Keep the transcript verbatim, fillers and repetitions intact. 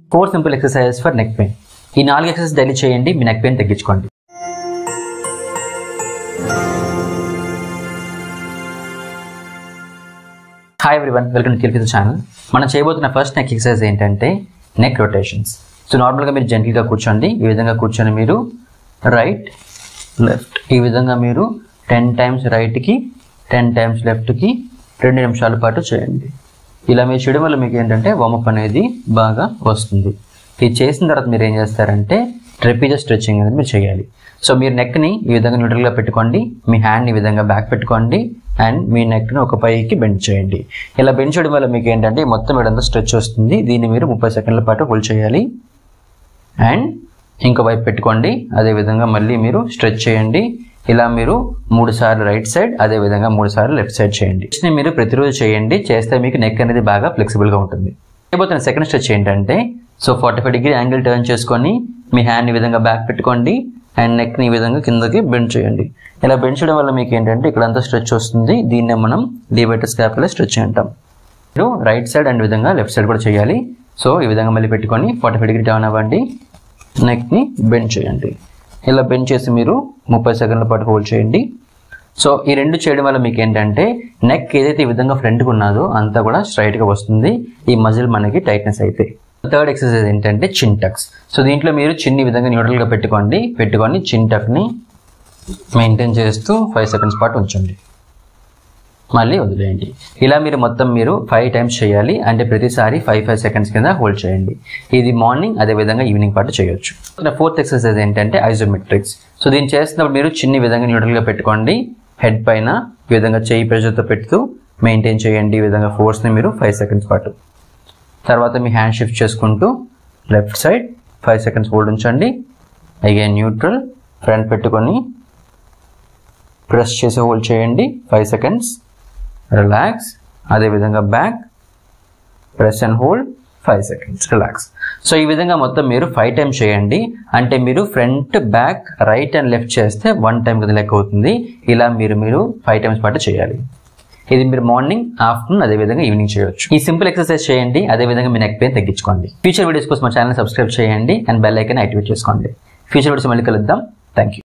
Four simple exercises for neck pain. ఈ నాలుగు exercise daily చేయండి, మీ నెక్ పెయిన్ తగ్గించుకోండి. Hi everyone, welcome to Nithyal physio channel. మనం చేయబోతున్న ఫస్ట్ నెక్ ఎక్సర్సైజ్ ఏంటంటే నెక్ రొటేషన్స్. సో నార్మల్గా మీరు జెంటిల్గా కూర్చోండి. ఈ విధంగా కూర్చొని మీరు రైట్ లెఫ్ట్ ఈ విధంగా మీరు టెన్ టైమ్స్ రైట్కి టెన్ టైమ్స్ లెఫ్ట్కి రెండు నిమిషాల పాటు చేయండి. ఇలా మీరు చేయడం వల్ల మీకు ఏంటంటే వార్మప్ అనేది బాగా వస్తుంది. ఇది చేసిన తర్వాత మీరు ఏం చేస్తారంటే ట్రెపీజియస్ స్ట్రెచ్చింగ్ అనేది మీరు చేయాలి. సో మీరు నెక్ని ఈ విధంగా న్యూట్రల్గా పెట్టుకోండి, మీ హ్యాండ్ని ఈ విధంగా బ్యాక్ పెట్టుకోండి అండ్ మీ నెక్ని ఒక పైకి బెండ్ చేయండి. ఇలా బెండ్ చేయడం వల్ల మీకు ఏంటంటే మొత్తం ఇదంతా స్ట్రెచ్ వస్తుంది. దీన్ని మీరు ముప్పై సెకండ్ల పాటు హోల్డ్ చేయాలి అండ్ ఇంకో వైపు పెట్టుకోండి. అదేవిధంగా మళ్ళీ మీరు స్ట్రెచ్ చేయండి. ఇలా మీరు మూడు సార్లు రైట్ సైడ్, అదే విధంగా మూడు సార్లు లెఫ్ట్ సైడ్ చేయండి. మీరు ప్రతిరోజు చేయండి, చేస్తే మీకు నెక్ అనేది బాగా ఫ్లెక్సిబుల్గా ఉంటుంది. అయిపోతున్న సెకండ్ స్ట్రెచ్ ఏంటంటే so forty five degree angle turn చేసుకొని మీ హ్యాండ్ ఈ విధంగా బ్యాక్ పెట్టుకోండి అండ్ నెక్ని ఈ విధంగా కిందకి బెండ్ చేయండి. ఇలా బెండ్ చేయడం వల్ల మీకు ఏంటంటే ఇక్కడంతా స్ట్రెచ్ వస్తుంది. దీన్నే మనం డివైటర్ స్కాపులర్ స్ట్రెచ్ అంటాం. మీరు రైట్ సైడ్ అండ్ విధంగా లెఫ్ట్ సైడ్ కూడా చేయాలి. సో ఈ విధంగా మళ్ళీ పెట్టుకొని ఫార్టీ ఫైవ్ డిగ్రీ టర్న్ అవ్వండి, నెక్ని బెండ్ చేయండి. ఇలా బెండ్ చేసి మీరు ముప్పై సెకండ్ల పాటు హోల్డ్ చేయండి. సో ఈ రెండు చేయడం వల్ల మీకు ఏంటంటే నెక్ ఏదైతే ఈ విధంగా ఫ్రంట్కి ఉన్నదో అంతా కూడా స్ట్రైట్గా వస్తుంది. ఈ మజిల్ మనకి టైట్నెస్ అయితే. థర్డ్ ఎక్సర్సైజ్ ఏంటంటే చిన్ టక్స్. సో దీంట్లో మీరు చిన్ని విధంగా న్యూట్రల్గా పెట్టుకోండి. పెట్టుకొని చిన్ టక్ని మెయింటైన్ చేస్తూ ఫైవ్ సెకండ్స్ పాటు ఉంచండి, మళ్ళీ వదిలేయండి. ఇలా మీరు మొత్తం మీరు ఫైవ్ టైమ్స్ చేయాలి. అంటే ప్రతిసారి ఫైవ్ ఫైవ్ సెకండ్స్ కింద హోల్డ్ చేయండి. ఇది మార్నింగ్ అదే విధంగా ఈవినింగ్ పాటు చేయొచ్చు. ఫోర్త్ ఎక్సర్సైజ్ ఏంటంటే ఐసోమెట్రిక్స్. సో దీన్ని చేస్తున్నప్పుడు మీరు చిన్ని విధంగా న్యూట్రల్గా పెట్టుకోండి. హెడ్ పైన ఈ విధంగా చేయి ప్రెషర్తో పెడుతూ మెయింటైన్ చేయండి. ఈ విధంగా ఫోర్స్ని మీరు ఫైవ్ సెకండ్స్ పాటు. తర్వాత మీ హ్యాండ్ షిఫ్ట్ చేసుకుంటూ left side five seconds hold ఉంచండి. అగైన్ న్యూట్రల్ ఫ్రంట్ పెట్టుకొని ప్రెస్ చేసి హోల్డ్ చేయండి ఫైవ్ సెకండ్స్. రిలాక్స్, అదేవిధంగా back press and hold five seconds, relax. So ఈ విధంగా మొత్తం మీరు ఫైవ్ టైమ్స్ చేయండి. అంటే మీరు front back right and left చేస్తే వన్ టైం కింద లెక్క అవుతుంది. ఇలా మీరు మీరు ఫైవ్ టైమ్స్ పాటు చేయాలి. ఇది మీరు మార్నింగ్, ఆఫ్టర్నూన్, అదేవిధంగా ఈవినింగ్ చేయొచ్చు. ఈ సింపుల్ ఎక్సర్సైజ్ చేయండి, అదేవిధంగా మీ నెక్ పెయిన్ తగ్గించుకోండి. ఫ్యూచర్ వీడియోస్ కోసం మా ఛానల్ సబ్స్క్రైబ్ చేయండి అండ్ బెల్ ఐకాన్ యాక్టివేట్ చేసుకోండి. ఫ్యూచర్ వీడియోస్ మళ్ళీ కలుద్దాం. Thank you.